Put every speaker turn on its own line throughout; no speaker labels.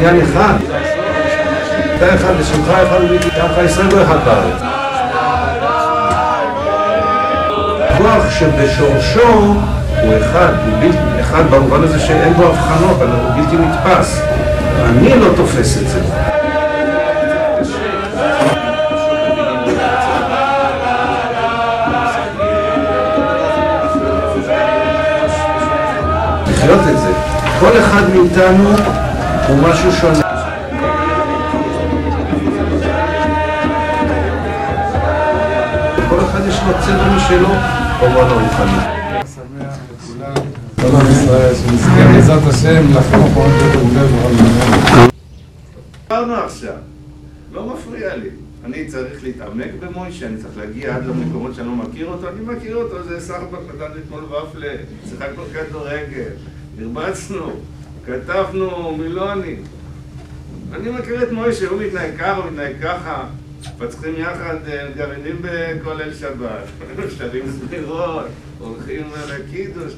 בניין אחד. אתה אחד לשמך אחד וביתי, ככה ישראל לא אחד בארץ. כוח שבשורשו הוא אחד, הוא בלתי אחד במובן הזה שאין בו הבחנות, אבל הוא בלתי נתפס. אני לא תופס את זה. לחיות את זה. כל אחד מאיתנו הוא משהו שונה. כל אחד יש לו צבע משלו, במובן הרוחני.
שמח לכולם, כל עם ישראל, שנזכה בעזרת השם לחנוך עוד יותר בכל מיני.
דיברנו עכשיו, לא מפריע לי. אני צריך להתעמק במוישה, אני צריך להגיע עד למקומות שאני לא מכיר אותו. אני מכיר אותו, זה סחבק נתן לי אתמול ופלה, שיחקנו כדורגל, הרבצנו, כתבנו מילונים. אני מכיר את מוישה, הוא מתנהג ככה, הוא מתנהג ככה. פצחים יחד גרעינים בכולל שבת, שרים סבירות, הולכים לקידוש.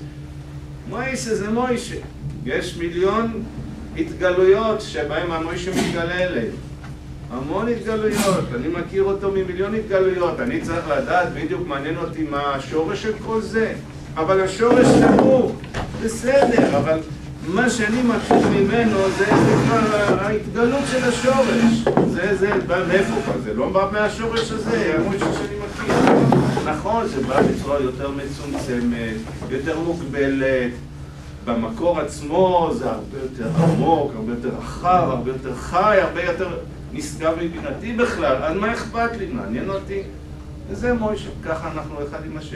מוישה זה מוישה. יש מיליון התגלויות שבהם המוישה מתגלה אליהם. המון התגלויות, אני מכיר אותו ממיליון התגלויות. אני צריך לדעת בדיוק, מעניין אותי מה השורש של כל זה. אבל השורש זה הוא, בסדר, אבל מה שאני מכיר ממנו זה ההתגלות של השורש. זה בא מאיפה כבר? זה לא בא מהשורש הזה, המוישה שאני מכיר. נכון, זה בא בצורה יותר מצומצמת, יותר מוגבלת. במקור עצמו זה הרבה יותר עמוק, הרבה יותר רחב, הרבה יותר חי, הרבה יותר נשגב מבינתי בכלל. אז מה אכפת לי? מעניין אותי? וזה מוישה, ככה אנחנו אחד עם השני.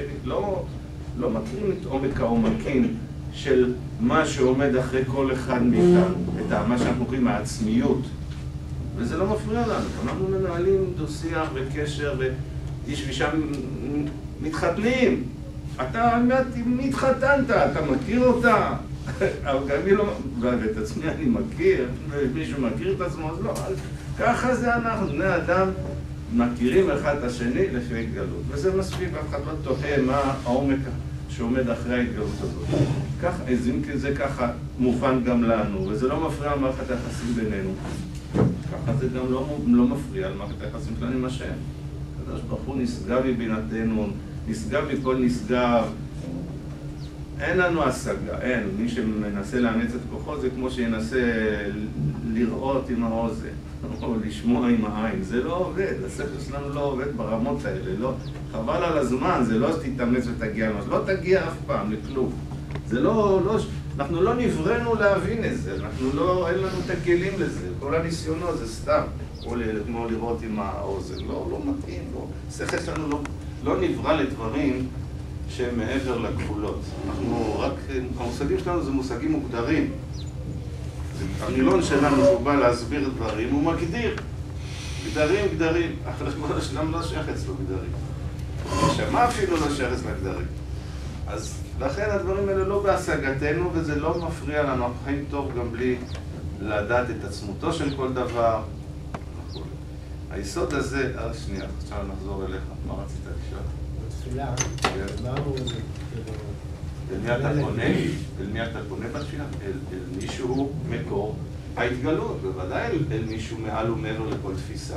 לא מכירים את עומק העומקים של מה שעומד אחרי כל אחד מאיתנו, את מה שאנחנו קוראים העצמיות. וזה לא מפריע לנו. אנחנו מנהלים דו-שיח וקשר, ואיש ואישה מתחתנים. אתה מתחתנת, אתה מכיר אותה. אבל גם אני לא... ואת עצמי אני מכיר, ומישהו מכיר את עצמו, אז לא. ככה זה אנחנו, בני אדם מכירים אחד את השני לפי התגלות. וזה מספיק, אף אחד לא תוהה מה העומק שעומד אחרי ההתגלות הזאת. ככה, אז אם זה ככה מובן גם לנו, וזה לא מפריע על מערכת היחסים בינינו. ככה זה גם לא מפריע על מערכת היחסים שלנו עם השם. הקדוש ברוך הוא נשגב מבינתנו, נשגב מכל נשגב. אין לנו השגה, אין. מי שמנסה לאמץ את כוחו זה כמו שינסה לראות עם האוזן, או לשמוע עם העין. זה לא עובד, השכל שלנו לא עובד ברמות האלה. לא, חבל על הזמן, זה לא תתאמץ ותגיע לנו. לא תגיע אף פעם לכלום. זה לא, אנחנו לא נבראנו להבין את זה, אין לנו את הכלים לזה. כל הניסיונות זה סתם, כמו לראות עם האוזן. לא מתאים, השכל שלנו לא נברא לדברים שהם מעבר לגבולות. המושגים שלנו זה מושגים מוגדרים. המילון שלנו שהוא בא להסביר דברים, הוא מגדיר. גדרים. אבל כל השלם לא שייך אצלו גדרים. שמה אפילו לא שייך אצלו גדרים. אז לכן הדברים האלה לא בהשגתנו, וזה לא מפריע לנו. אנחנו חיים טוב גם בלי לדעת את עצמותו של כל דבר. היסוד הזה... שנייה, עכשיו נחזור אליך. מה רצית לשאול?
בתפילה, דיברנו על זה.
אל מי אתה פונה בתפילה? אל מישהו מקור ההתגלות, בוודאי אל מישהו מעל ומעבר לכל תפיסה.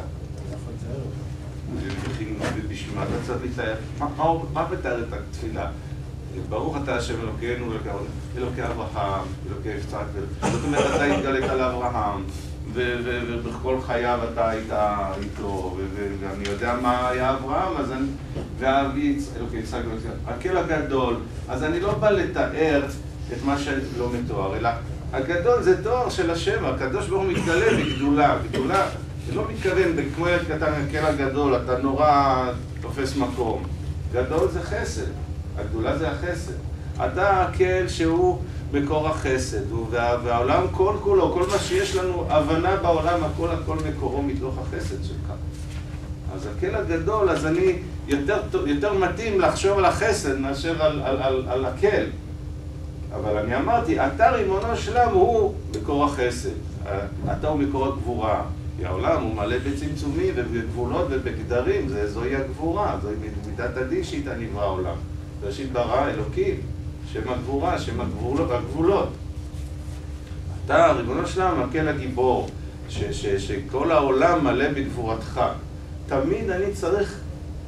ובשביל מה אתה צריך להתאר? מה מתאר את התפילה? ברוך אתה השם אלוקינו, אלוקי אברהם, אלוקי יצחק, זאת אומרת, אתה התגלית לאברהם, ובכל חייו אתה היית איתו, ואני יודע מה היה אברהם, אז אני... והאביץ, אלוקי יצחק, הקל הגדול, אז אני לא בא לתאר את מה שלא מתואר, אלא הגדול זה תואר של השם, הקדוש ברוך הוא מתגלה בגדולה, גדולה, לא מתכוון, כמו ילד קטן, הקל הגדול, אתה נורא תופס מקום, גדול זה חסד, הגדולה זה החסד, אתה הקל שהוא מקור החסד, והעולם כל כולו, כל מה שיש לנו הבנה בעולם, הכל מקורו מתוך החסד שלך. אז הקל הגדול, אז אני יותר מתאים לחשוב על החסד מאשר על הקל. אבל אני אמרתי, אתה רימונו שלם הוא מקור החסד. אתה הוא מקור הגבורה. כי העולם הוא מלא בצמצומים ובגבולות ובגדרים, זוהי הגבורה, זוהי מידת הדין שאיתה נברא העולם. ראשית ברא אלוקים, שם הגבורה, שם הגבולות. אתה, ריבונו של עולם, המקל הגיבור, שכל העולם מלא בגבורתך. תמיד אני צריך,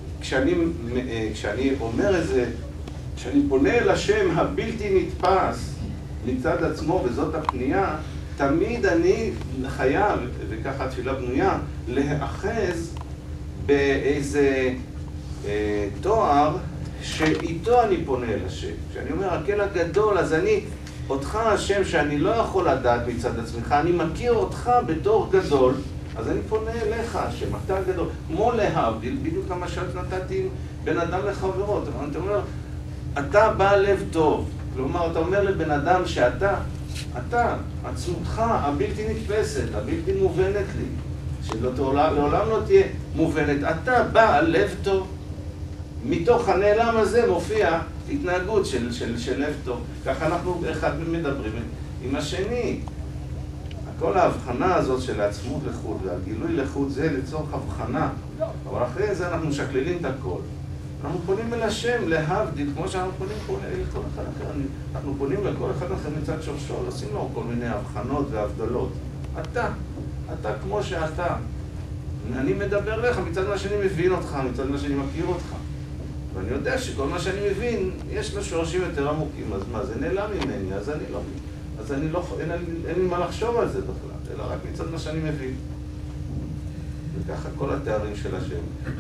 כשאני אומר את זה, כשאני פונה אל השם הבלתי נתפס מצד עצמו, וזאת הפנייה, תמיד אני חייב, וככה התפילה בנויה, להאחז באיזה תואר שאיתו אני פונה אל השם. כשאני אומר, הקל הגדול, אז אני, אותך השם שאני לא יכול לדעת מצד עצמך, אני מכיר אותך בתור גדול, אז אני פונה אליך, השם, אתה גדול. כמו להבדיל, בדיוק המשל נתתי בין אדם לחברות. אתה אומר, אתה בעל לב טוב. כלומר, אתה אומר לבן אדם שאתה, עצמותך הבלתי נתפסת, הבלתי מובנת לי, שלעולם לא תהיה מובנת, אתה בעל לב טוב. מתוך הנעלם הזה מופיע התנהגות של לב טוב. ככה אנחנו אחד מדברים עם השני. כל ההבחנה הזאת של העצמות לחוד והגילוי לחוד זה לצורך הבחנה. אבל אחרי זה אנחנו משקללים את הכל. אנחנו פונים אל השם להבדיל, כמו שאנחנו פונים אל כל אחד אחר. אנחנו פונים לכל אחד אחר מצד שורשו, עושים לו כל מיני הבחנות והבדלות. אתה כמו שאתה. אני מדבר לך, מצד מה שאני מבין אותך, מצד מה שאני מכיר אותך. ואני יודע שכל מה שאני מבין, יש לו שורשים יותר עמוקים, אז מה, זה נעלם ממני, אז אני לא, אין לי מה לחשוב על זה בכלל, אלא רק מצד מה שאני מבין. וככה כל התארים של השם,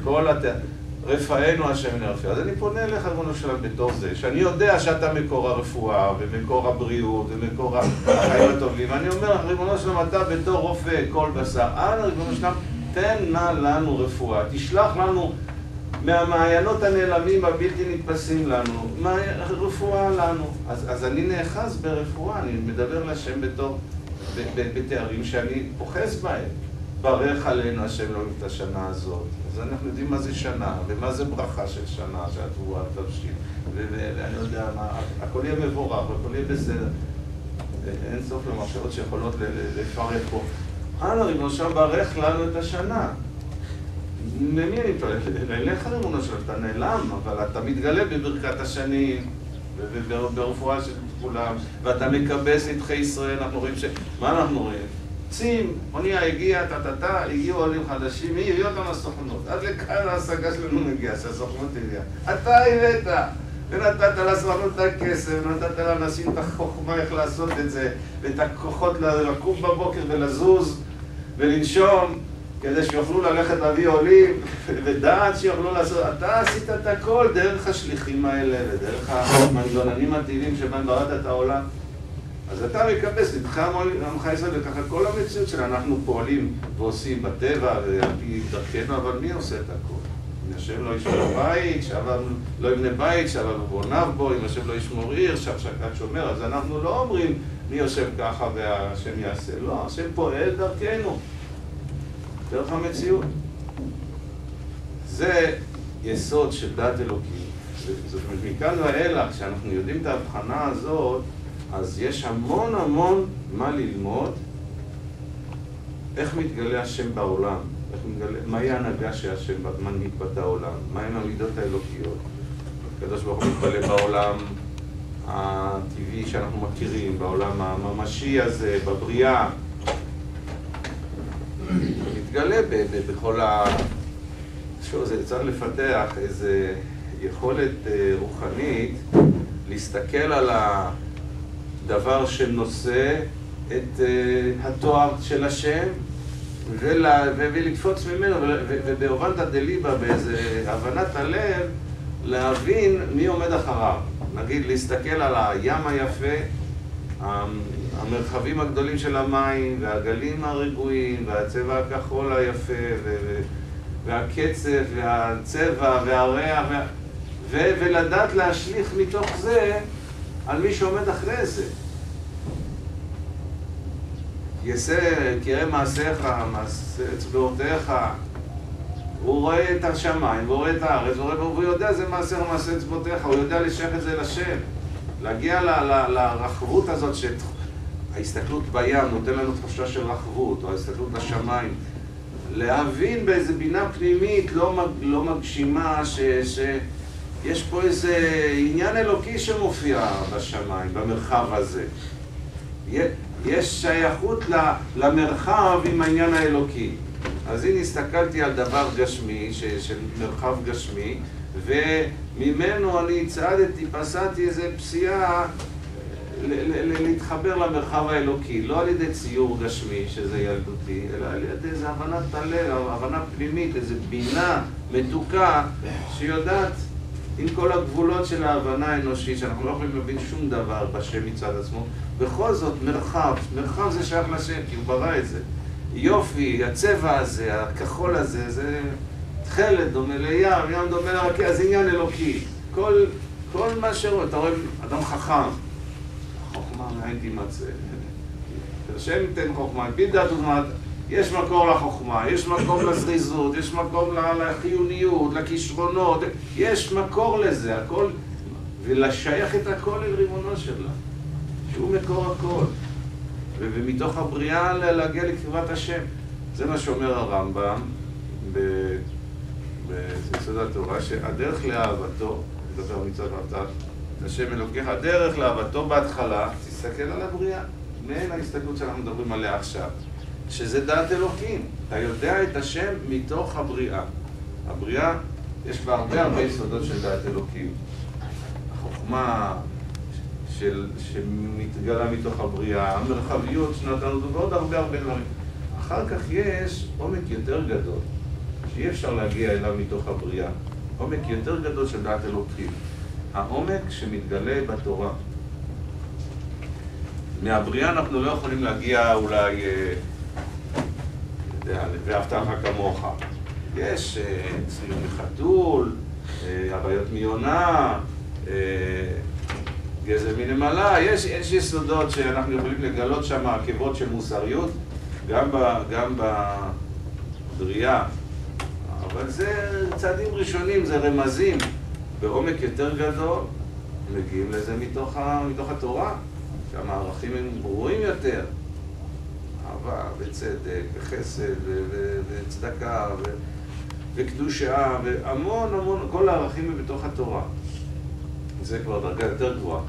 רפאנו השם נרפא. אז אני פונה אליך, ריבונו של עולם, בתור זה, שאני יודע שאתה מקור הרפואה, ומקור הבריאות, ומקור החיים הטובים. אני אומר, ריבונו של עולם, אתה בתור רופא כל בשר, ריבונו של עולם, תן נא לנו רפואה, תשלח לנו מהמעיינות הנעלמים הבלתי נתפסים לנו, רפואה לנו. אז אני נאחז ברפואה, אני מדבר לשם בתארים שאני פוחז בהם. ברך עלינו השם לא את השנה הזאת. אז אנחנו יודעים מה זה שנה, ומה זה ברכה של שנה, שהתבואה תבשיל. ואני יודע מה, הכל יהיה מבורך, הכל יהיה בסדר. אין סוף למחשבות שיכולות לפרק פה. ריבונו שם ברך לנו את השנה. למי אני פועל? אליך ריבונו שלנו, אתה נעלם, אבל אתה מתגלה בברכת השנים, וברפואה של כולם, ואתה מקבס נדחי ישראל. אנחנו רואים מה אנחנו רואים? צים, אונייה הגיעה, הגיעו עולים חדשים, מי הביא אותם לסוכנות. עד לכאן ההשגה שלנו מגיעה, שהסוכנות הביאה. אתה הבאת, ונתת לסוכנות את הכסף, ונתת לאנשים את החוכמה איך לעשות את זה, ואת הכוחות לקום בבוקר ולזוז ולנשום, כדי שיוכלו ללכת להביא עולים, ודעת שיוכלו לעשות. אתה עשית את הכל דרך השליחים האלה, ודרך המנגנונים הטבעיים שבהם בראת את העולם. אז אתה מקבס, נדחה עמך ישראל, וככה כל המציאות שאנחנו פועלים ועושים בטבע ועל פי דרכנו, אבל מי עושה את הכל? אם השם לא ישמור בית, לא יבנה בית, שאבל ובוניו בו, אם השם לא ישמור עיר, שקד שומר. אז אנחנו לא אומרים מי יושב ככה והשם יעשה. לא, השם פועל דרכנו, דרך המציאות. זה יסוד של דת אלוקים. זאת אומרת, מכאן ואילך, כשאנחנו יודעים את ההבחנה הזאת, אז יש המון מה ללמוד איך מתגלה השם בעולם, מהי ההנהגה שהשם מנהיג בת העולם, מהן המידות האלוקיות. הקדוש ברוך הוא מתגלה בעולם הטבעי שאנחנו מכירים, בעולם הממשי הזה, בבריאה. מתגלה בכל שוב, זה צריך לפתח איזו יכולת רוחנית להסתכל על דבר שנושא את התואר של השם ולקפוץ ממנו, ובאובנתא דליבא, באיזה הבנת הלב, להבין מי עומד אחריו. נגיד, להסתכל על הים היפה, המרחבים הגדולים של המים, והגלים הרגועים, והצבע הכחול היפה, והקצב, והצבע, והריח, ולדעת להשליך מתוך זה על מי שעומד אחרי זה. קרא מעשיך, מעשה אצבעותיך. הוא רואה את השמיים, והוא רואה את הארץ, והוא יודע זה מעשיך, מעשה אצבעותיך. הוא יודע לשייך את זה לשם. להגיע לרחבות הזאת, שההסתכלות בים נותן לנו תחושה של רחבות, או ההסתכלות לשמיים. להבין באיזו בינה פנימית לא מגשימה, יש פה איזה עניין אלוקי שמופיע בשמיים, במרחב הזה. יש שייכות למרחב עם העניין האלוקי. אז הנה הסתכלתי על דבר גשמי, של מרחב גשמי, וממנו אני צעדתי, פסעתי איזה פסיעה להתחבר למרחב האלוקי, לא על ידי ציור גשמי, שזה ילדותי, אלא על ידי איזו הבנת הלב, הבנה פנימית, איזו בינה מתוקה, שיודעת עם כל הגבולות של ההבנה האנושית, שאנחנו לא יכולים להבין שום דבר בשם מצד עצמו, בכל זאת מרחב זה שייך לשם, כי הוא ברא את זה. יופי, הצבע הזה, הכחול הזה, זה תכלת דומה לים, ים דומה לרקיע, אז עניין אלוקי. כל מה שרואה, אתה רואה אדם חכם, חוכמה מאין תימצא. השם ייתן חוכמה, על פי דעת ודעת, יש מקור לחוכמה, יש מקום לזריזות, יש מקום לחיוניות, לכישרונות, יש מקור לזה, הכל, ולשייך את הכל אל ריבונו שלה, שהוא מקור הכל. ומתוך הבריאה להגיע לקרבת השם. זה מה שאומר הרמב"ם ביסוד התורה, שהדרך לאהבתו, מדבר מצד ואהבת השם אלוקיך, הדרך לאהבתו בהתחלה, תסתכל על הבריאה. מעין ההסתכלות שאנחנו מדברים עליה עכשיו, שזה דעת אלוקים. אתה יודע את השם מתוך הבריאה. הבריאה, יש בה הרבה יסודות של דעת אלוקים. החוכמה שמתגלה מתוך הבריאה, המרחביות שנתנו ועוד הרבה דברים. אחר כך יש עומק יותר גדול, שאי אפשר להגיע אליו מתוך הבריאה. עומק יותר גדול של דעת אלוקים. העומק שמתגלה בתורה. מהבריאה אנחנו לא יכולים להגיע אולי, ואהבת לך כמוך. יש ציור מחתול, הוויות מיונה, גזל מנמלה, יש יסודות שאנחנו יכולים לגלות שם עקבות של מוסריות, גם בבריאה. אבל זה צעדים ראשונים, זה רמזים. בעומק יותר גדול מגיעים לזה מתוך התורה, שם הערכים הם ברורים יותר. אהבה וצדק וחסד וצדקה וקדושה והמון, כל הערכים הם בתוך התורה. זה כבר דרגה יותר גבוהה,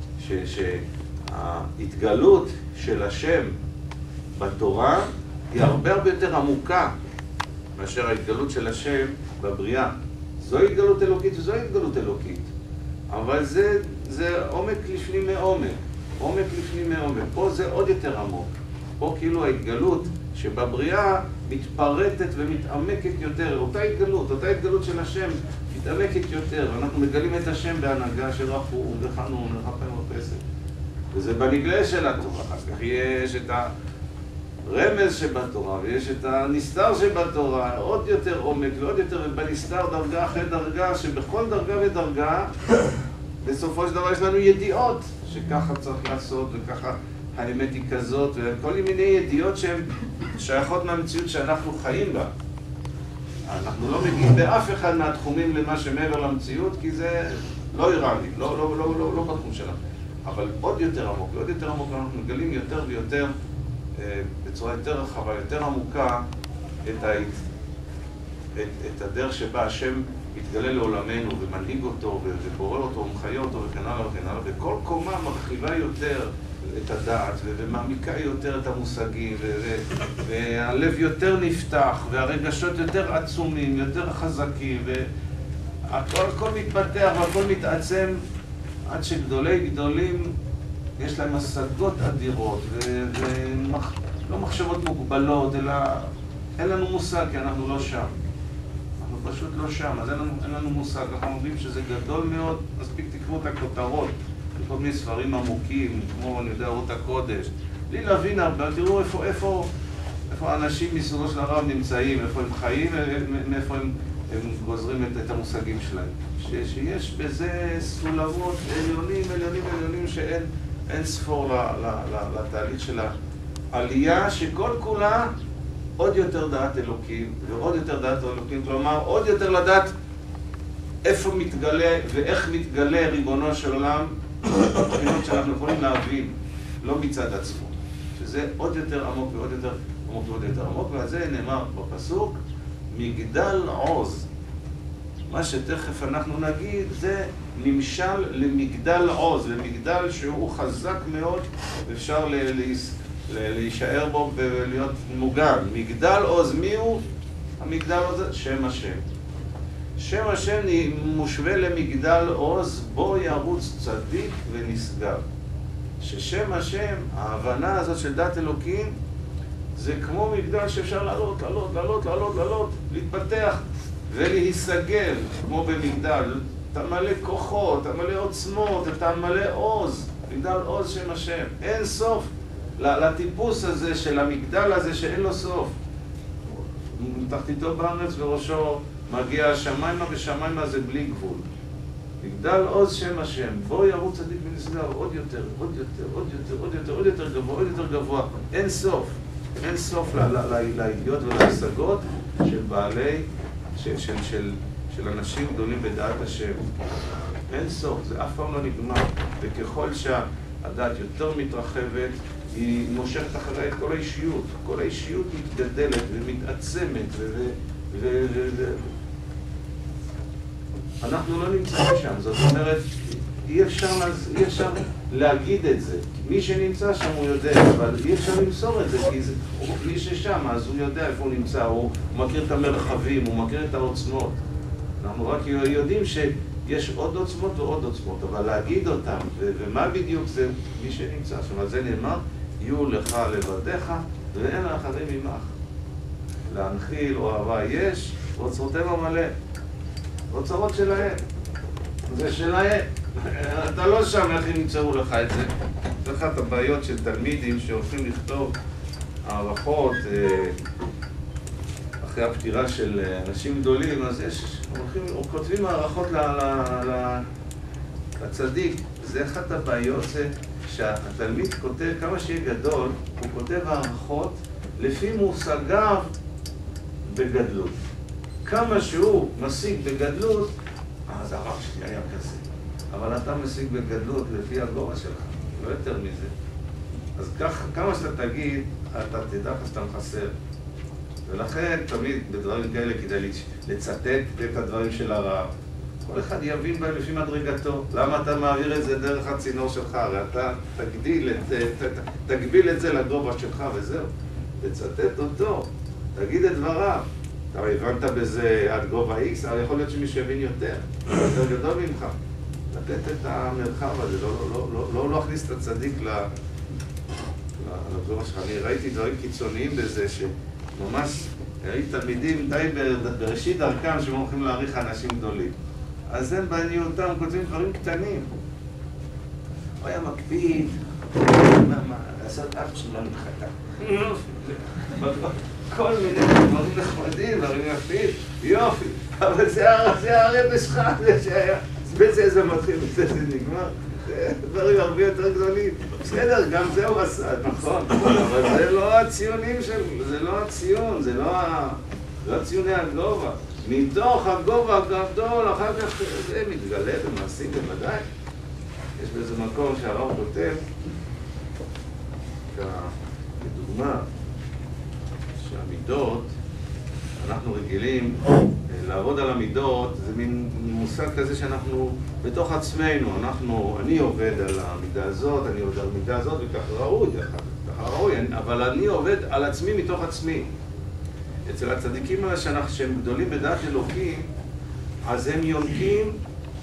שההתגלות של השם בתורה היא הרבה יותר עמוקה מאשר ההתגלות של השם בבריאה. זו התגלות אלוקית וזו התגלות אלוקית, אבל זה עומק לפני מעומק, פה זה עוד יותר עמוק. פה כאילו ההתגלות שבבריאה מתפרטת ומתעמקת יותר, אותה התגלות של השם מתעמקת יותר, ואנחנו מגלים את השם בהנהגה של רחום וחנון ורחם ופסק, וזה בנגלה של התורה. אחר כך יש את הרמז שבתורה ויש את הנסתר שבתורה, עוד יותר עומק ועוד יותר, ובנסתר דרגה אחרי דרגה, שבכל דרגה ודרגה בסופו של דבר יש לנו ידיעות שככה צריך לעשות וככה האמת היא כזאת, וכל מיני ידיעות שהן שייכות מהמציאות שאנחנו חיים בה. אנחנו לא מגיעים באף אחד מהתחומים למה שמעבר למציאות, כי זה לא איראני, לא בתחום שלנו. אבל עוד יותר עמוק, אנחנו מגלים יותר ויותר, בצורה יותר רחבה, יותר עמוקה, את הדרך שבה השם מתגלה לעולמנו ומנהיג אותו ובורא אותו ומחיה אותו וכן הלאה וכן הלאה, וכל קומה מרחיבה יותר את הדעת ומעמיקה יותר את המושגים, והלב יותר נפתח והרגשות יותר עצומים, יותר חזקים, והכל מתפתח והכל מתעצם עד שגדולים יש להם השגות אדירות ולא מחשבות מוגבלות, אלא אין לנו מושג כי אנחנו לא שם. אנחנו פשוט לא שם, אז אין לנו מושג. אנחנו אומרים שזה גדול מאוד, מספיק תקראו את הכותרות בכל מיני ספרים עמוקים, כמו אני יודע, אורות הקודש, בלי להבין הרבה, תראו איפה האנשים מסוגו של הרב נמצאים, איפה הם חיים, מאיפה הם גוזרים את המושגים שלהם. שיש בזה סולמות עליונים שאין ספור לתהליך של העלייה, שכל כולה עוד יותר דעת אלוקים, ועוד יותר דעת אלוקים, כלומר עוד יותר לדעת איפה מתגלה ואיך מתגלה ריבונו של עולם בבחינות שאנחנו יכולים להבין, לא מצד עצמו, שזה עוד יותר עמוק ועוד יותר עמוק ועוד יותר עמוק, ועל זה נאמר בפסוק מגדל עוז. מה שתכף אנחנו נגיד זה נמשל למגדל עוז, למגדל שהוא חזק מאוד, ואפשר להישאר בו ולהיות מוגן. מגדל עוז, מי הוא? המגדל עוז, שם השם. שם השם מושווה למגדל עוז, בו ירוץ צדיק ונשגב. ששם השם, ההבנה הזאת של דת אלוקים, זה כמו מגדל שאפשר לעלות, להתפתח ולהיסגב, כמו במגדל. אתה מלא כוחות, אתה מלא עוצמות, אתה מלא עוז. מגדל עוז שם השם. אין סוף לטיפוס הזה של המגדל הזה שאין לו סוף. תחתיתו בארץ וראשו מגיע השמיימה, ושמיימה זה בלי גבול. מגדל עוז שם השם, בוא ירוץ צדיק ונשגב, עוד יותר, עוד יותר, עוד יותר, עוד יותר, עוד יותר גבוה, עוד יותר גבוה. אין סוף. אין סוף לידיעות ולהשגות של בעלי, של אנשים גדולים בדעת השם. אין סוף, זה אף פעם לא נגמר. וככל שהדעת יותר מתרחבת, היא מושכת אחרי את כל האישיות. כל האישיות מתגדלת ומתעצמת אנחנו לא נמצאים שם. זאת אומרת, אי אפשר להגיד את זה. מי שנמצא שם הוא יודע, אבל אי אפשר למסור את זה, כי מי ששם, אז הוא יודע איפה הוא נמצא, הוא מכיר את המרחבים, הוא מכיר את העוצמות. אנחנו רק יודעים שיש עוד עוצמות ועוד עוצמות, אבל להגיד אותם, ומה בדיוק זה מי שנמצא שם. אז זה נאמר, יהיו לך לבדיך ואין לאחרים עמך. להנחיל אוהבה יש, ואוצרותיהם מלא. אוצרות שלהם. זה שלהם. אתה לא שם, איך הם ימצאו לך את זה? זה אחת הבעיות של תלמידים שהולכים לכתוב הערכות אחרי הפטירה של אנשים גדולים, אז כותבים הערכות לצדיק. זה אחת הבעיות, זה שהתלמיד כותב, כמה שיהיה גדול, הוא כותב הערכות לפי מושגיו בגדלות. כמה שהוא משיג בגדלות, אז הרב שלי היה כזה. אבל אתה משיג בגדלות לפי הגובה שלך, לא יותר מזה. אז כמה שאתה תגיד, אתה תדע לך שאתה מחסר. ולכן תמיד בדברים כאלה כדאי לצטט את הדברים של הרב. כל אחד יבין בהם לפי מדרגתו. למה אתה מעביר את זה דרך הצינור שלך? הרי אתה תגביל את זה לגובה שלך וזהו. תצטט אותו, תגיד את דבריו. אתה הבנת בזה עד גובה X, אבל יכול להיות שמישהו יבין יותר גדול ממך. לתת את המרחב הזה, לא להכניס את הצדיק לגובה שלך. אני ראיתי דברים קיצוניים בזה, שממש ראיתי תלמידים די בראשית דרכם שהם הולכים להעריך אנשים גדולים. אז הם בעניותם כותבים דברים קטנים. הוא היה מקפיד, לעשות אף שלא נתחתה. כל מיני דברים נחמדים, דברים יפים, יופי, אבל זה הרב שלך, בזה זה מתחיל, בזה זה נגמר, דברים הרבה יותר גדולים. בסדר, גם זה הוא עשה, נכון, אבל זה לא הציונים שלו, זה לא הציון, זה לא ציוני הגובה. מתוך הגובה הגדול, אחר כך זה מתגלה במעשים בוודאי. יש באיזה מקום שהרב כותב, כדוגמה, שהמידות, אנחנו רגילים לעבוד על המידות, זה מין מושג כזה שאנחנו בתוך עצמנו, אני עובד על המידה הזאת, אני עובד על המידה הזאת, וככה ראוי, אבל אני עובד על עצמי מתוך עצמי. אצל הצדיקים האלה שהם גדולים בדעת אלוקים, אז הם יונקים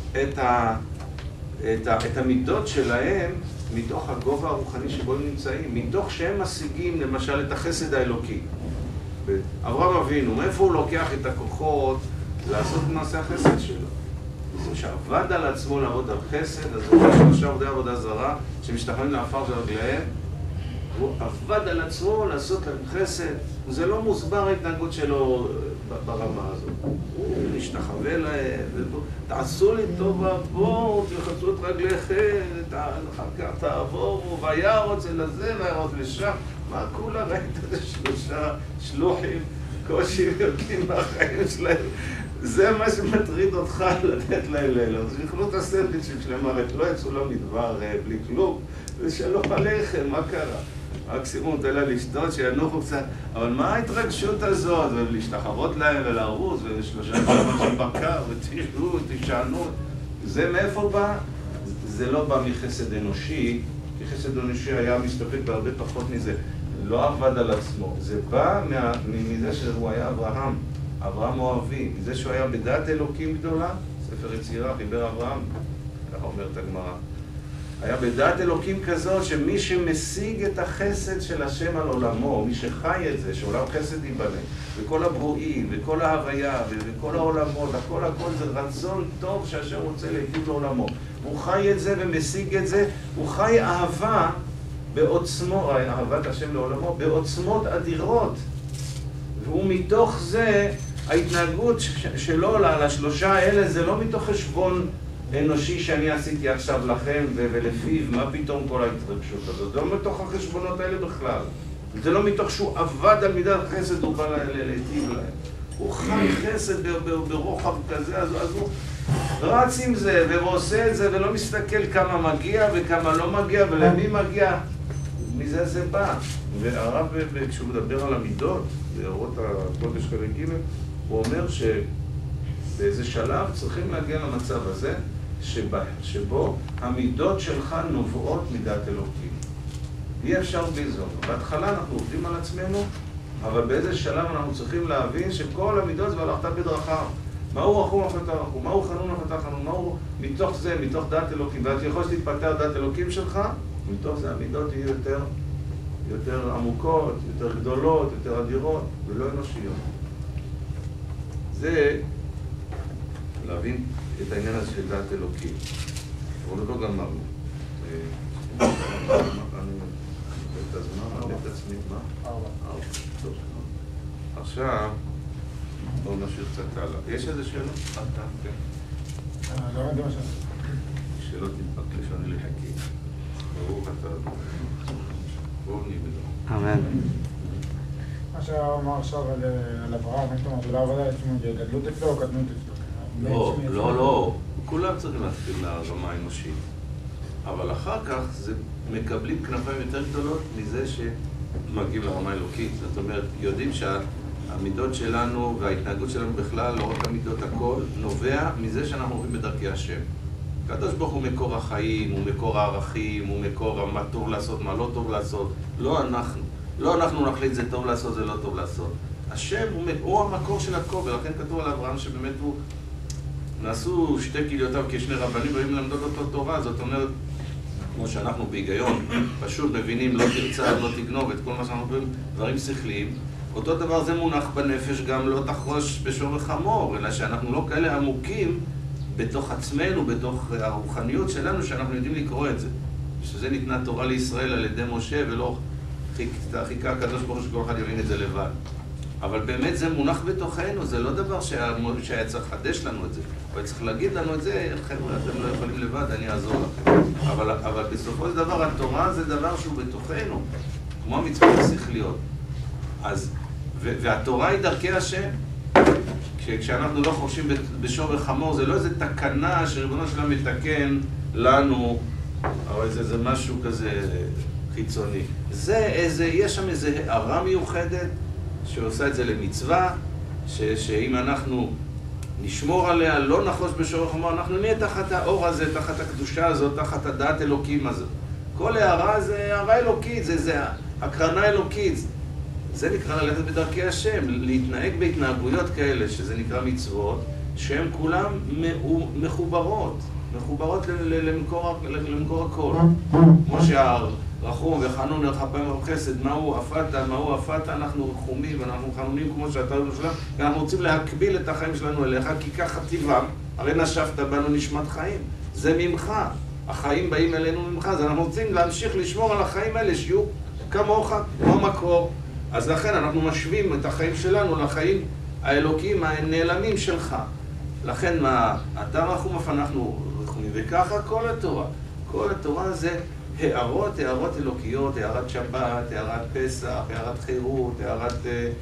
את המידות שלהם מתוך הגובה הרוחני שבו הם נמצאים, מתוך שהם משיגים למשל את החסד האלוקי. אברהם אבינו, מאיפה הוא לוקח את הכוחות לעשות מעשה החסד שלו? זה שעבד על עצמו לעבוד על חסד, אז הוא יש 3 עובדי עבודה זרה שמשתחררים לעפר של רגליהם. הוא עבד על עצמו לעשות להם חסד. זה לא מוסבר ההתנהגות שלו ברמה הזאת. הוא משתחווה להם, תעשו לי טובה, בואו, תלחצו את רגליכם, אחר כך תעבורו, וירוץ אל הזה, וירוץ לשם. מה כולה ראית את 3 שלוחים, קושי ויודעים מהחיים שלהם? זה מה שמטריד אותך לתת להם לילה. אז יכלו את הסנדוויצ'ים שלהם, הרי לא יצאו למדבר בלי כלום, ושלום עליכם, מה קרה? מקסימום תלה לשתות, שינוחו קצת, אבל מה ההתרגשות הזאת? ולהשתחוות להם ולרוץ, ו3 של בקר, ותשבו, תשענו. זה מאיפה בא? זה לא בא מחסד אנושי, כי חסד אנושי היה מסתפק בהרבה פחות מזה. לא עבד על עצמו. זה בא מזה שהוא היה אברהם, אברהם אוהבי, מזה שהוא היה בדעת אלוקים גדולה, ספר יצירה, חיבר אברהם, ככה אומרת הגמרא. היה בדעת אלוקים כזאת שמי שמשיג את החסד של השם על עולמו, מי שחי את זה, שעולם חסד ייבנה, וכל הברואים, וכל ההוויה, וכל העולמות, הכל זה רצון טוב שהשם רוצה להיטיב לעולמו. הוא חי את זה ומשיג את זה, הוא חי אהבה בעוצמות, אהבת השם לעולמו, בעוצמות אדירות. והוא מתוך זה, ההתנהגות שלו לשלושה האלה זה לא מתוך חשבון אנושי שאני עשיתי עכשיו לכם ולפיו, מה פתאום כל ההתרגשות הזאת? זה לא מתוך החשבונות האלה בכלל. זה לא מתוך שהוא עבד על מידת חסד, הוא בא להיטיב להם. הוא חי חסד ברוחב כזה, אז הוא רץ עם זה ועושה את זה ולא מסתכל כמה מגיע וכמה לא מגיע ולמי מגיע. מזה זה בא. והרב, כשהוא מדבר על המידות, באורות הקודש חלק ג', הוא אומר שבאיזה שלב צריכים להגיע למצב הזה, שבו המידות שלך נובעות מדעת אלוקים. אי אפשר ביזון. בהתחלה אנחנו עובדים על עצמנו, אבל באיזה שלב אנחנו צריכים להבין שכל המידות זה והלכת בדרכיו. מהו רחום אף אתה רחום? מהו חנון אף אתה חנון? מהו מתוך זה, מתוך דעת אלוקים? ואת יכול שתתפתח דעת אלוקים שלך, מתוך זה המידות יהיו יותר עמוקות, יותר גדולות, יותר אדירות, ולא אנושיות. זה להבין את העניין הזה של דעת אלוקים. אבל לא גמרנו. אני את הזמן, אני את עצמי, מה? 4. טוב. עכשיו, בואו נשאיר קצת הלאה. יש איזה שאלות? אתה, כן.
לא ראיתי מה
שאלות נתפק לשוני לחכי. ברוך אתה. בואו נבדוק.
אמן.
מה שאמר עכשיו על אברהם, יש לו לא עבודה עצמו, גדלות אצלו או קטנות אצלו?
לא. כולם צריכים להתחיל לרמה האנושית. אבל אחר כך זה מקבלים כנפיים יותר גדולות מזה שמגיעים לרמה האלוקית. זאת אומרת, יודעים שהמידות שלנו וההתנהגות שלנו בכלל, לא רק המידות, הכל נובע מזה שאנחנו עוברים בדרכי השם. הקדוש ברוך הוא מקור החיים, הוא מקור הערכים, הוא מקור מה טוב לעשות, מה לא טוב לעשות. לא אנחנו נחליט זה טוב לעשות, זה לא טוב לעשות. השם הוא המקור של הכל, ולכן כתוב על אברהם שבאמת הוא נעשו שתי כליותיו כשני רבנים והיו מלמדות אותו תורה. זאת אומרת, כמו שאנחנו בהיגיון פשוט מבינים לא תרצה, לא תגנוב את כל מה שאנחנו אומרים, דברים שכליים. אותו דבר זה מונח בנפש, גם לא תחרוש בשור חמור, אלא שאנחנו לא כאלה עמוקים בתוך עצמנו, בתוך הרוחניות שלנו, שאנחנו יודעים לקרוא את זה. שזה ניתנה תורה לישראל על ידי משה, ולא חיכה הקדוש ברוך הוא שכל אחד יבין את זה לבד. אבל באמת זה מונח בתוכנו, זה לא דבר שהיה צריך לחדש לנו את זה. אבל צריך להגיד לנו את זה, חבר'ה, אתם לא יכולים לבד, אני אעזור לכם. אבל בסופו של דבר, התורה זה דבר שהוא בתוכנו, כמו המצוות השכליות. והתורה היא דרכי השם. כשאנחנו לא חורשים בשור וחמור, זה לא איזו תקנה שריבונו שלנו מתקן לנו, אבל זה משהו כזה חיצוני. יש שם איזו הערה מיוחדת שעושה את זה למצווה, שאם אנחנו נשמור עליה, לא נחוש בשור וחמור, אנחנו נהיה תחת האור הזה, תחת הקדושה הזאת, תחת הדעת אלוקים הזאת. כל הערה זה הערה אלוקית, זה הקרנה אלוקית. זה נקרא ללכת בדרכי השם, להתנהג בהתנהגויות כאלה, שזה נקרא מצוות, שהן כולן מחוברות למקור הכל. כמו שהרחום וחנון הרחפיים וחסד, מהו אפת, אנחנו רחומים ואנחנו חנונים כמו שאתה ירושלים, ואנחנו רוצים להקביל את החיים שלנו אליך, כי ככה טבעם, הרי נשבת בנו נשמת חיים, זה ממך, החיים באים אלינו ממך, אז אנחנו רוצים להמשיך לשמור על החיים האלה, שיהיו כמוך, כמו המקור. אז לכן אנחנו משווים את החיים שלנו לחיים האלוקיים הנעלמים שלך. לכן אתה רחום אף אנחנו רחומים, וככה כל התורה. כל התורה זה הערות אלוקיות, הערת שבת, הערת פסח, הערת חירות, הערת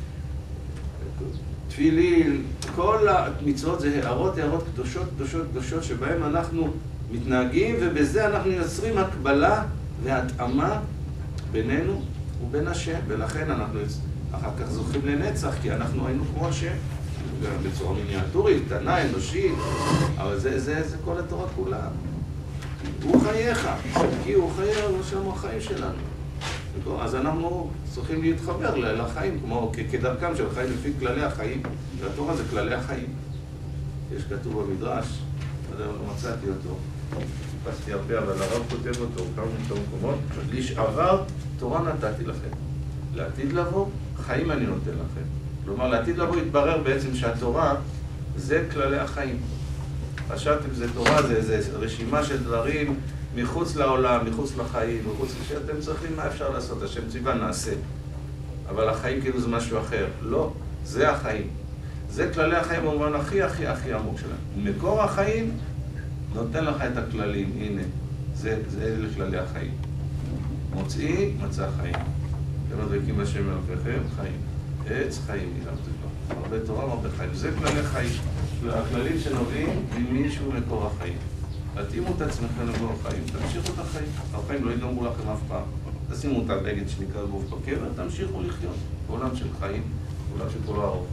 תפילין. כל המצוות זה הערות קדושות שבהן אנחנו מתנהגים, ובזה אנחנו יוצרים הקבלה והתאמה בינינו ובין השם, ולכן אנחנו אחר כך זוכים לנצח, כי אנחנו היינו כמו השם, בצורה מיניאטורית, קטנה, אנושית, אבל זה כל התורה כולה. הוא חייך, כי הוא חיים שלנו. אז אנחנו צריכים להתחבר לחיים, כמו כדרכם של חיים לפי כללי החיים, והתורה זה כללי החיים. יש כתוב במדרש, לא מצאתי אותו, חיפשתי הרבה, אבל הרב כותב אותו, כמה מקומות, לשעבר תורה נתתי לכם, לעתיד לבוא חיים אני נותן לכם. כלומר, לעתיד לבוא יתברר בעצם שהתורה זה כללי החיים. חשבתם זה תורה, זה רשימה של דברים מחוץ לעולם, מחוץ לחיים, מחוץ שאתם צריכים, מה אפשר לעשות? השם ציווה נעשה. אבל החיים כאילו זה משהו אחר. לא, זה החיים. זה כללי החיים במובן הכי הכי הכי עמוק שלהם. מקור החיים נותן לך את הכללים, הנה. אלה כללי החיים. מוצאי, מצא חיים. אתם מדבקים בשם אלוקיכם, חיים. עץ חיים, נילמתי לו. הרבה תורה, הרבה חיים. זה כללי חיים. הכללים שנובעים ממישהו מקור החיים. תתאימו את עצמכם לבוא החיים, תמשיכו את החיים. החיים לא יגמרו לכם אף פעם. תשימו את הבגד שנקרא גוף בקבר, תמשיכו לחיות. בעולם של חיים, בעולם של כל הארוך.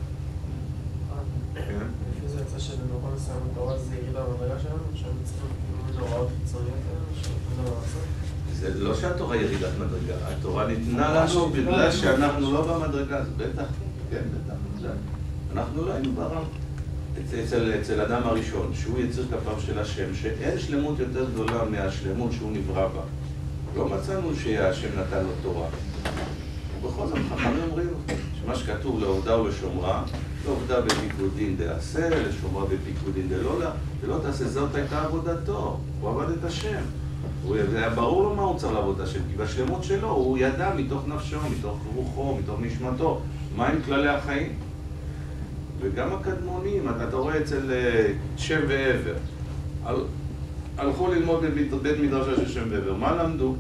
לפי זה יצא שבמקום מסוים התורה זה ירידה במדרגה שלנו, שהם צריכים הוראות חיצוניות האלה, שאין דבר לעשות?
זה לא שהתורה ירידת מדרגה, התורה ניתנה לנו בגלל שאנחנו לא במדרגה, אז בטח, כן, בטח. אנחנו לא היינו ברם. אצל אדם הראשון, שהוא יציר כפיו של השם, שאין שלמות יותר גדולה מהשלמות שהוא נברא בה. לא מצאנו שהשם נתן לו תורה. ובכל זאת, חכמים אומרים שמה שכתוב לעובדה ולשומרה, לעובדה בפיקודין דעשה, לשומרה בפיקודין דלולה, ולא תעשה, זאת הייתה עבודתו. הוא עבד את השם. היה ברור לו מה הוא צריך לעבוד את השם, כי בשלמות שלו הוא ידע מתוך נפשו, מתוך רוחו, מתוך נשמתו, מה הם כללי החיים. וגם הקדמונים, אתה רואה אצל שם ועבר, הלכו ללמוד בבית מדרשה של שם ועבר, מה למדו?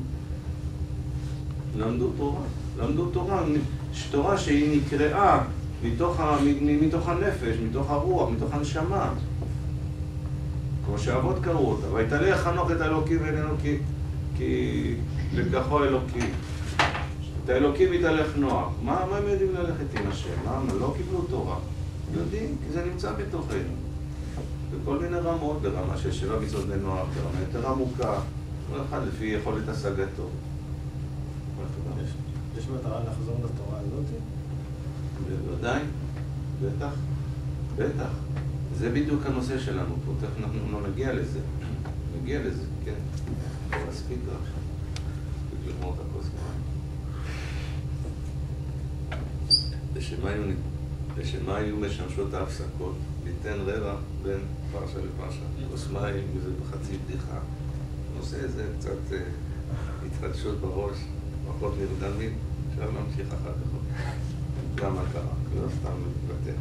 למדו תורה. למדו תורה, תורה שהיא נקראה מתוך הנפש, מתוך הרוח, מתוך הנשמה. כמו שאבות קראו אותה, ויתעלה חנוך את האלוקי ואין אלוקי, כי לקחו אלוקי. את האלוקי מתהלך נוח. מה הם יודעים ללכת עם השם? מה לא קיבלו תורה? יודעים, כי זה נמצא בתוכנו. בכל מיני רמות, ברמה של 7 מצוות בני נוח, ברמה יותר עמוקה, כל אחד לפי יכולת השגתו.
יש מטרה לחזור לתורה הזאת?
בוודאי, בטח, בטח. זה בדיוק הנושא שלנו פה, תכף אנחנו לא נגיע לזה. נגיע לזה, כן. לא מספיק רק שם. לגמור את הכוס מים. לשמה היו משמשות ההפסקות, ניתן רבע בין פרשה לפרשה. כוס מים, וזה בחצי בדיחה. הנושא הזה קצת התחדשות בראש, פחות נרדמים. אפשר להמשיך אחר כך. גם מה קרה, לא סתם מתבטא.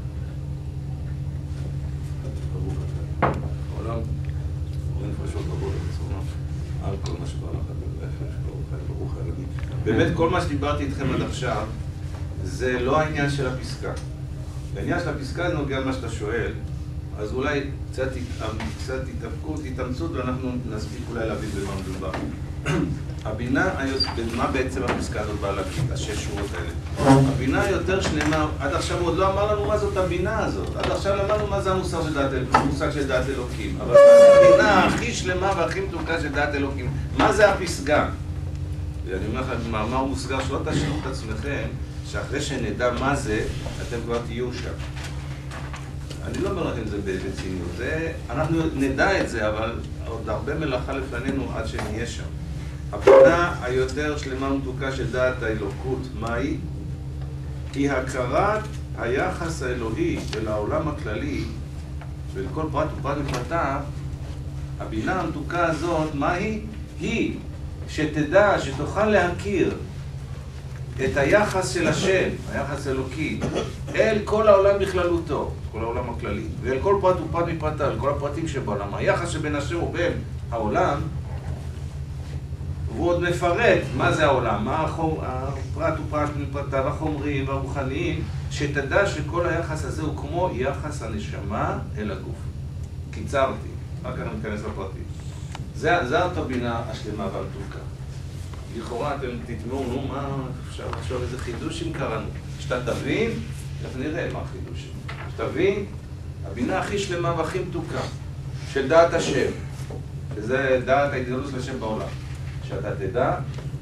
העולם, נפשות רבות בצורה, על כל מה שבא לך בנפש, ברוך הילדים. באמת, כל מה שדיברתי איתכם עד עכשיו, זה לא העניין של הפסקה. העניין של הפסקה זה נוגע מה שאתה שואל, אז אולי קצת תתאפקו, תתאמצות, ואנחנו נספיק אולי להבין במה מדובר. הבינה, מה בעצם הפסקה הזאת באה להגיד, השש שורות האלה? הבינה יותר שלמה, עד עכשיו הוא עוד לא אמר לנו מה זאת הבינה הזאת, עד עכשיו למדנו מה זה המושג של דעת אלוקים, אבל הבינה הכי שלמה והכי מתוקה של דעת אלוקים, מה זה הפסגה? ואני אומר לך, מאמר מוסגר, שלא תשאירו את עצמכם, שאחרי שנדע מה זה, אתם כבר תהיו שם. אני לא אומר לכם את זה בציניות, אנחנו נדע את זה, אבל עוד הרבה מלאכה לפנינו עד שנהיה שם. הבינה היותר שלמה ומתוקה של דעת האלוקות, מהי? היא הכרת היחס האלוהי של העולם הכללי, ולכל פרט ופרט מפרטיו, הבינה המתוקה הזאת, מהי? היא שתדע, שתוכל להכיר את היחס של השם, היחס האלוקי, אל כל העולם בכללותו, כל העולם הכללי, ואל כל פרט ופרט מפרטיו, אל כל הפרטים שבעולם, היחס שבין השם ובין העולם, והוא עוד מפרט מה זה העולם, מה הפרט ופרט מפרטיו, החומריים והרוחניים, שתדע שכל היחס הזה הוא כמו יחס הנשמה אל הגוף. קיצרתי, רק אני ניכנס לפרטים. זה הבינה השלמה והמתוקה. לכאורה אתם תתמרו, נו, מה אפשר לחשוב איזה חידושים קראנו? שאתה תבין, איך נראה מה החידושים. שתבין, הבינה הכי שלמה והכי מתוקה של דעת השם, שזה דעת ההתגלות של השם בעולם. שאתה תדע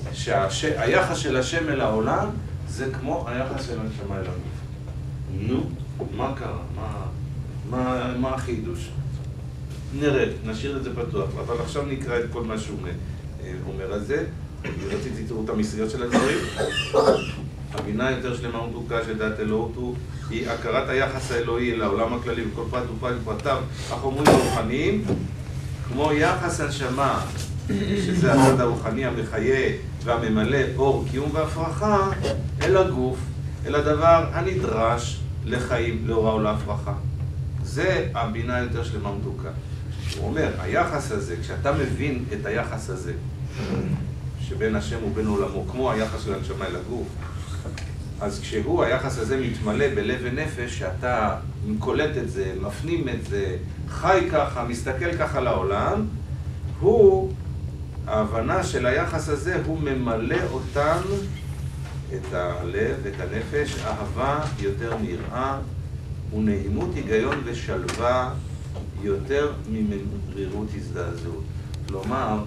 שהיחס של השם אל העולם זה כמו היחס של הנשמה אל הגוף. נו, מה קרה? מה החידוש? נרד, נשאיר את זה פתוח, אבל עכשיו נקרא את כל מה שהוא אומר על זה. רציתי תראו את המסריות של הדברים. הבינה יותר שלמה ומתוקה של דעת אלוהות היא הכרת היחס האלוהי אל העולם הכללי וכל פרט ופרט ופרטיו החומריים הרוחניים, כמו יחס הנשמה, שזה הצד הרוחני המחיה והממלא אור, קיום והפרחה, אל הגוף, אל הדבר הנדרש לחיים, להוראה ולהפרחה. זה הבינה יותר שלמה ומתוקה. הוא אומר, היחס הזה, כשאתה מבין את היחס הזה, שבין השם ובין עולמו, כמו היחס של הנשמה אל הגוף, אז כשהוא, היחס הזה מתמלא בלב ונפש, שאתה קולט את זה, מפנים את זה, חי ככה, מסתכל ככה לעולם, הוא, ההבנה של היחס הזה, הוא ממלא אותם, את הלב, את הנפש, אהבה יותר מיראה, ונעימות, היגיון ושלווה יותר ממרירות הזדעזעות. כלומר,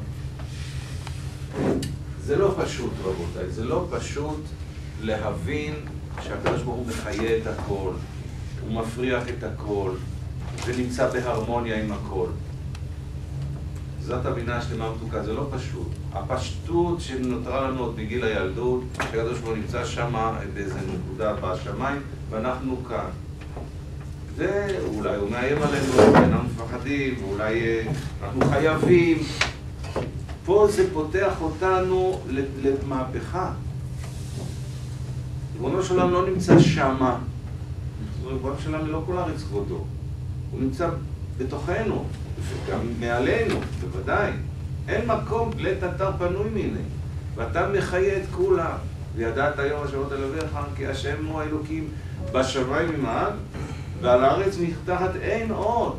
זה לא פשוט, רבותיי, זה לא פשוט להבין שהקדוש ברוך הוא מחיה את הכל, הוא מפריח את הכל, ונמצא בהרמוניה עם הכל. זאת הבינה השלמה המתוקה, זה לא פשוט. הפשטות שנותרה לנו עוד בגיל הילדות, שהקדוש ברוך הוא נמצא שם באיזה נקודה בשמיים, ואנחנו כאן. ואולי הוא מאיים עלינו, אנחנו מפחדים, ואולי אנחנו חייבים. פה זה פותח אותנו למהפכה. ריבונו של עולם לא נמצא שמה. ריבונו של עולם לא כל הארץ כבודו. הוא נמצא בתוכנו, וגם מעלינו, בוודאי. אין מקום לית אתר פנוי מיני. ואתה מחיה את כולם. וידעת היום השמות אלוהיך, כי השם הוא האלוקים בשמיים ממעל, ועל הארץ מתחת אין עוד.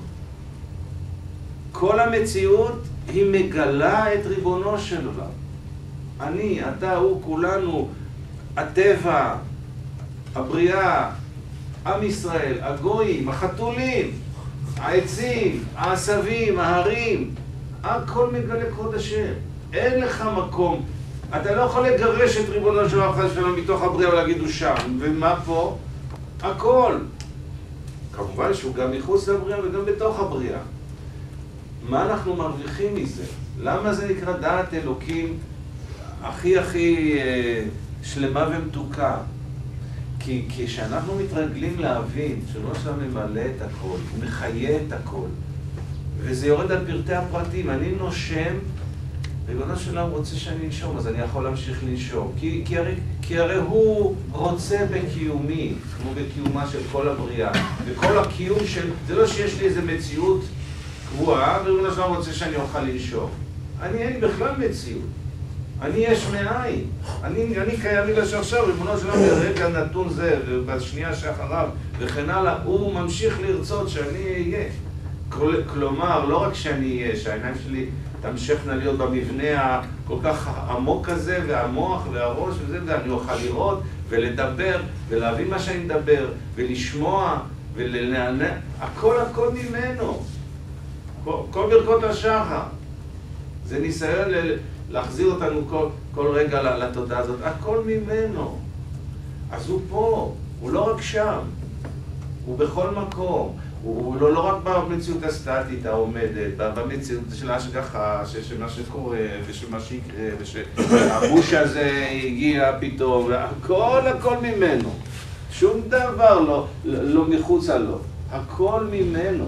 כל המציאות היא מגלה את ריבונו של עולם. אני, אתה, הוא, כולנו, הטבע, הבריאה, עם ישראל, הגויים, החתולים, העצים, העשבים, ההרים, הכל מגלה כבוד השם. אין לך מקום. אתה לא יכול לגרש את ריבונו של עולם חס ושלום מתוך הבריאה ולהגיד הוא שם. ומה פה? הכל. כמובן שהוא גם מחוץ לבריאה וגם בתוך הבריאה. מה אנחנו מרוויחים מזה? למה זה נקרא דעת אלוקים הכי שלמה ומתוקה? כי כשאנחנו מתרגלים להבין שראש שלנו ממלא את הכל, הוא מחיה את הכל, וזה יורד על פרטי הפרטים, אני נושם, ריבונו של עולם רוצה שאני אנשום, אז אני יכול להמשיך לנשום. כי הרי הוא רוצה בקיומי, כמו בקיומה של כל הבריאה. וכל הקיום של... זה לא שיש לי איזו מציאות קבועה, וריבונו של עולם רוצה שאני אוכל לנשום. אין לי בכלל מציאות. אני יש מאין. אני קיים בגלל שעכשיו, ריבונו של עולם ברגע נתון זה, ובשנייה שאחריו, וכן הלאה, הוא ממשיך לרצות שאני אהיה. כלומר, לא רק שאני אהיה, שהעיניים שלי תמשכנה להיות במבנה הכל כך עמוק הזה, והמוח והראש וזה, ואני אוכל לראות ולדבר ולהבין מה שאני מדבר ולשמוע ולנענע, הכל ממנו. כל ברכות השחר. זה ניסיון להחזיר אותנו כל רגע לתודעה הזאת, הכל ממנו. אז הוא פה, הוא לא רק שם, הוא בכל מקום. הוא לא רק במציאות הסטטית העומדת, במציאות של ההשגחה, של מה שקורה ושל מה שיקרה ושהבוש הזה הגיע פתאום, הכל ממנו. שום דבר לא מחוצה לו, הכל ממנו.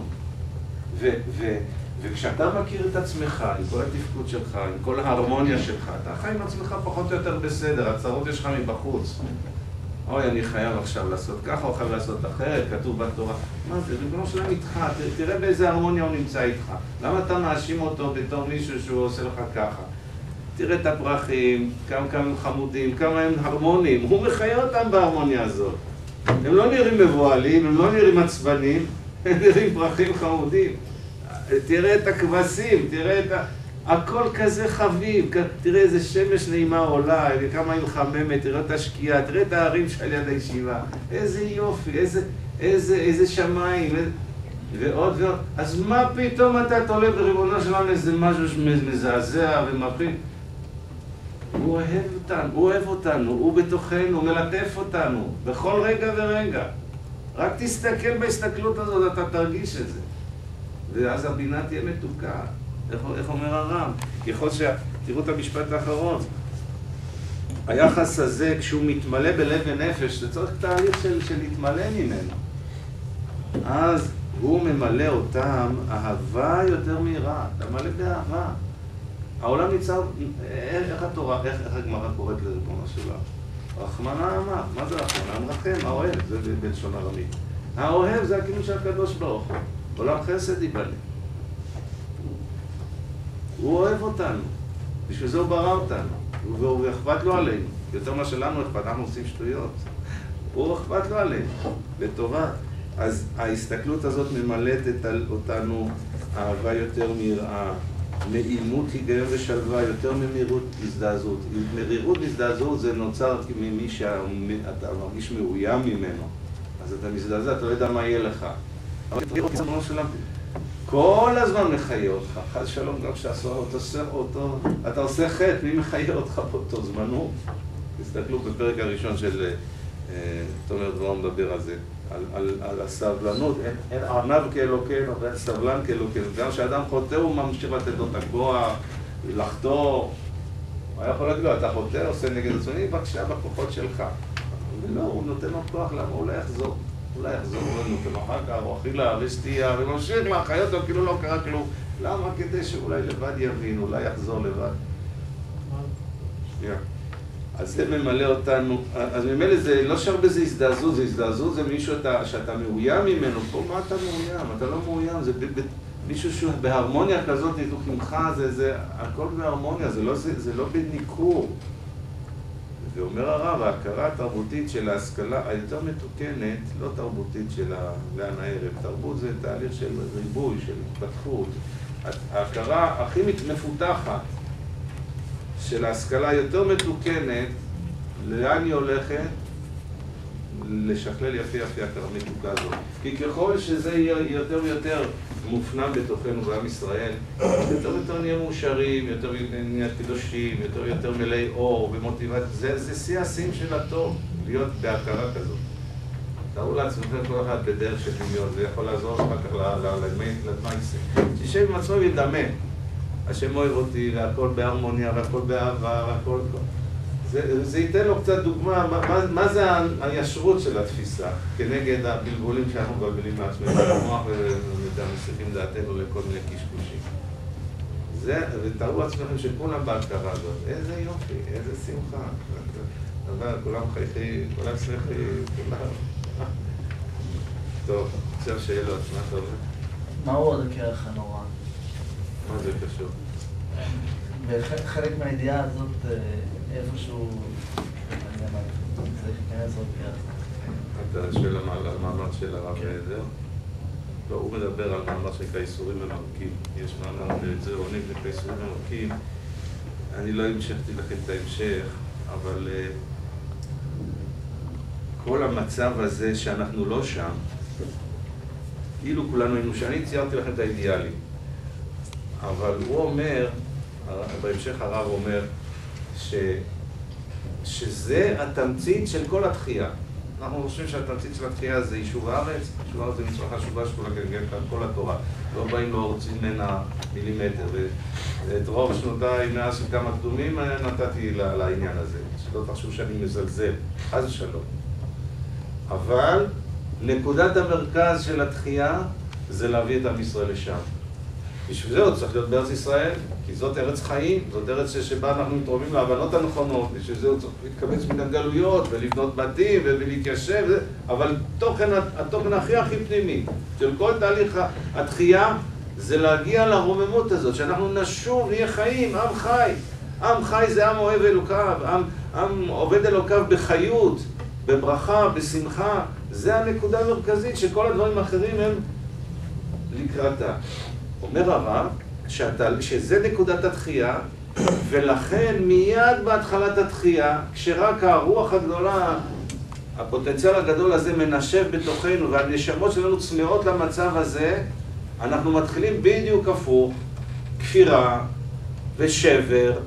וכשאתה מכיר את עצמך, עם כל התפקוד שלך, עם כל ההרמוניה שלך, אתה חי עם עצמך פחות או יותר בסדר, הצרות יש לך מבחוץ. אוי, אני חייב עכשיו לעשות ככה, או חייב לעשות אחרת, כתוב בתורה. מה זה? ריבונו של עולם איתך, תראה באיזה הרמוניה הוא נמצא איתך. למה אתה מאשים אותו בתור מישהו שהוא עושה לך ככה? תראה את הפרחים, כמה הם חמודים, כמה הם הרמוניים. הוא מחיה אותם בהרמוניה הזאת. הם לא נראים מבועלים, הם לא נראים עצבנים, הם נראים פרחים חמודים. תראה את הכבשים, תראה את הכל כזה חביב, תראה איזה שמש נעימה עולה, כמה היא מחממת, תראה את השקיעה, תראה את הערים שעל יד הישיבה. איזה יופי, איזה שמיים, ועוד ועוד. אז מה פתאום אתה תולה בריבונו של עולם איזה משהו מזעזע ומפחיד? הוא אוהב אותנו, הוא אוהב אותנו, הוא בתוכנו, הוא מלטף אותנו, בכל רגע ורגע. רק תסתכל בהסתכלות הזאת, אתה תרגיש את זה. ואז הבינה תהיה מתוקה. איך אומר הרב? ככל תראו את המשפט האחרון. היחס הזה, כשהוא מתמלא בלב ונפש, זה צריך תהליך של להתמלא ממנו. אז הוא ממלא אותם אהבה יותר מהירה, אתה מלא באהבה. העולם ניצב, איך התורה, איך הגמרא קוראת לריבונו שלה? רחמנא אמר, מה זה רחמנא? מרחם, האוהב, זה בלשון ארמית. האוהב זה הכינוי של הקדוש ברוך הוא. עולם חסד ייבנה. הוא אוהב אותנו, בשביל זה הוא ברא אותנו, והוא אכפת לו עלינו. יותר מה שלנו אכפת, אנחנו עושים שטויות. הוא אכפת לו עלינו, לטובה. אז ההסתכלות הזאת ממלאת אותנו אהבה יותר מיראה, נעימות, היגיון ושלווה, יותר ממהירות הזדעזעות. מרירות הזדעזעות זה נוצר ממי שאתה מרגיש מאוים ממנו. אז אתה מזדעזע, אתה לא יודע מה יהיה לך. אבל כל הזמן מחיה אותך, חד שלום גם אתה עושה חטא, מי מחיה אותך באותו זמן? תסתכלו בפרק הראשון של תומר דבורה מדבר על זה, על הסבלנות, אין ענב כאלוקינו ואין סבלן כאלוקינו. גם כשאדם חוטא הוא ממשיך לתת לו את הכוח, לחטוא. הוא יכול להגיד לו, אתה חוטא, עושה נגד עצמי, בבקשה בכוחות שלך. ולא, הוא נותן לו כוח, למה? הוא לא יחזור. אולי יחזור לנו אחר כך, או אכילה ושתייה, וממשיך להחיות אותו כאילו לא קרה כלום. למה? כדי שאולי לבד יבין, אולי יחזור לבד. שנייה. אז זה ממלא אותנו, אז ממילא זה לא שהרבה זה הזדעזעות, זה הזדעזעות, זה מישהו שאתה מאוים ממנו. פה מה אתה מאוים? אתה לא מאוים, זה מישהו שהוא בהרמוניה כזאת, איתוכימך, זה הכל בהרמוניה, זה לא בניכור. ואומר הרב, ההכרה התרבותית של ההשכלה היותר מתוקנת, לא תרבותית של לאן הערב. תרבות זה תהליך של ריבוי, של התפתחות. ההכרה הכי מפותחת של ההשכלה היותר מתוקנת, לאן היא הולכת? לשכלל יפי יפי הכרה מתוקה הזאת. כי ככל שזה יהיה יותר ויותר מופנם בתוכנו בעם ישראל, יותר ויותר נהיה מאושרים, יותר נהיה קדושים, יותר ויותר מלאי אור ומוטיבציה. זה שיא השיאים של הטוב, להיות בהכרה כזאת. תראו לעצמכם כל אחד בדרך של דמיון, זה יכול לעזור אחר כך למייסה. תשב עם עצמו וידמה. השם אוהב אותי, והכל בהרמוניה, והכל באהבה, והכל... זה ייתן לו קצת דוגמה, מה זה הישרות של התפיסה, כנגד הבלבולים שאנחנו מבלבלים מעצמנו, במוח ומסיחים דעתנו לכל מיני קשקושים. ותראו לעצמכם שכולם בהכרה הזאת, איזה יופי, איזה שמחה. כולם חייכים, כולם שמחים, כולם... טוב, עכשיו שאלות, מה אתה אומר?
מהו עוד הכרך הנורא?
מה זה קשור?
בחלק מהידיעה הזאת, איפשהו, צריך להיכנס עוד כרך.
אתה שואל על המאמר של הרב נהדר? לא, הוא מדבר על מאמר שנקרא איסורים ומרקים. יש מאמר זה עונים נקרא איסורים ומרקים. אני לא המשכתי לכם את ההמשך, אבל כל המצב הזה שאנחנו לא שם, כאילו כולנו היינו, שאני ציירתי לכם את האידיאלים. אבל הוא אומר, בהמשך הרב אומר, שזה התמצית של כל התחייה. אנחנו חושבים שהתמצית של התחייה זה יישוב הארץ, יישוב הארץ זה מצווה חשובה שכולה גלגל כאן כל התורה. לא באים לא רוצים ממנה מילימטר, ואת רוב שנותיי מאז של כמה קדומים נתתי לעניין הזה, שלא תחשוב שאני מזלזל, חס ושלום. אבל נקודת המרכז של התחייה זה להביא את עם ישראל לשם. בשביל זה עוד צריך להיות בארץ ישראל, כי זאת ארץ חיים, זאת ארץ שבה אנחנו מתרומים להבנות הנכונות, בשביל זה הוא צריך להתקבץ מן הגלויות ולבנות בתים ולהתיישב, אבל התוכן הכי פנימי של כל תהליך התחייה זה להגיע לרוממות הזאת, שאנחנו נשוב, נהיה חיים, עם חי. עם חי זה עם אוהב אלוקיו, עם עובד אלוקיו בחיות, בברכה, בשמחה. זה הנקודה המרכזית שכל הדברים האחרים הם לקראתה. אומר הרב שזה נקודת התחייה, ולכן מיד בהתחלת התחייה, כשרק הרוח הגדולה, הפוטנציאל הגדול הזה מנשב בתוכנו, והנשמות שלנו צמאות למצב הזה, אנחנו מתחילים בדיוק הפוך, כפירה ושבר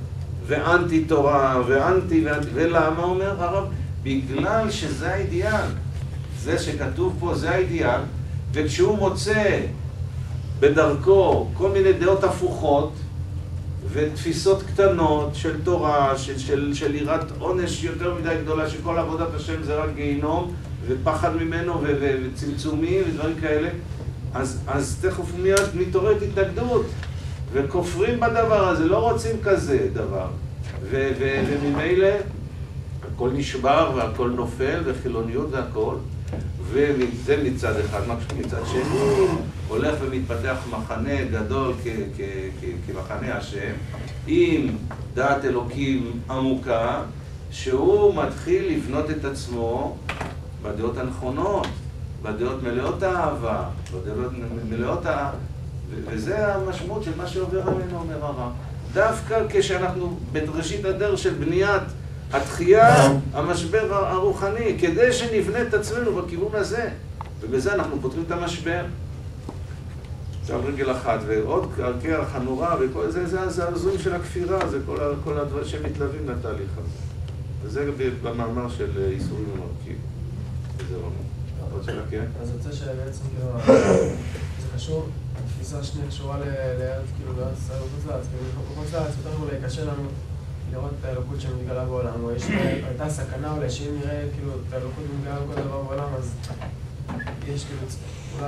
ואנטי תורה, ואנטי, ולמה אומר הרב? בגלל שזה האידיאל. זה שכתוב פה זה האידיאל, וכשהוא מוצא בדרכו כל מיני דעות הפוכות, ותפיסות קטנות של תורה, של יראת עונש יותר מדי גדולה, שכל עבודת השם זה רק גיהינום, ופחד ממנו, וצמצומים ודברים כאלה, אז תכף מיד מתעוררת התנגדות, וכופרים בדבר הזה, לא רוצים כזה דבר. וממילא הכל נשבר והכל נופל, וחילוניות והכל, וזה מצד אחד, מצד שני הולך ומתפתח מחנה גדול כמחנה השם, עם דעת אלוקים עמוקה, שהוא מתחיל לבנות את עצמו בדעות הנכונות, בדעות מלאות האהבה, בדעות מלאות וזה המשמעות של מה שעובר עלינו, אומר הרב. דווקא כשאנחנו בראשית הדרך של בניית התחייה, המשבר הרוחני, כדי שנבנה את עצמנו בכיוון הזה, ובזה אנחנו פותרים את המשבר. זה על רגל אחת, ועוד כרך הנורא, וכל זה הזויים של הכפירה, זה כל הדברים שמתלווים לתהליך הזה. וזה במאמר של איסורים ומרכיב. וזה רמות. עוד שאלה, כן?
אז יוצא שבעצם כאילו, זה קשור, התפיסה השנייה קשורה לארץ, כאילו, בארץ ישראל וחוץ לארץ, כאילו, בחוץ לארץ יותר אולי קשה לנו לראות את האלוקות שמתגלה בעולם, או הייתה סכנה אולי שאם נראה כאילו את האלוקות מתגלה בכל דבר בעולם, אז יש כאילו אולי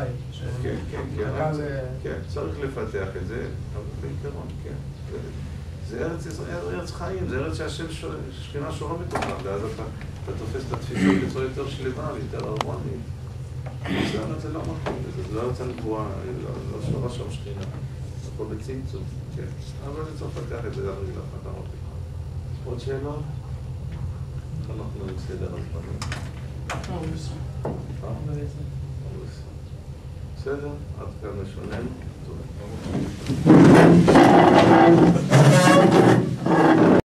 כן, צריך לפתח את זה, אבל בעיקרון, כן. זה ארץ חיים, זה ארץ שהשם שכינה שורה בתוכה, ואז אתה תופס את התפיסה בצורה יותר שלמה, יותר הרמונית. זה לא מקום, זה לא ארץ הנבואה, לא שורה שם שכינה, הכל בצמצום, כן. אבל זה צריך לפתח את זה גם רגל אחת אמרתי. עוד שאלות? אנחנו בסדר הזמנים. בסדר? עד כאן לשוננו.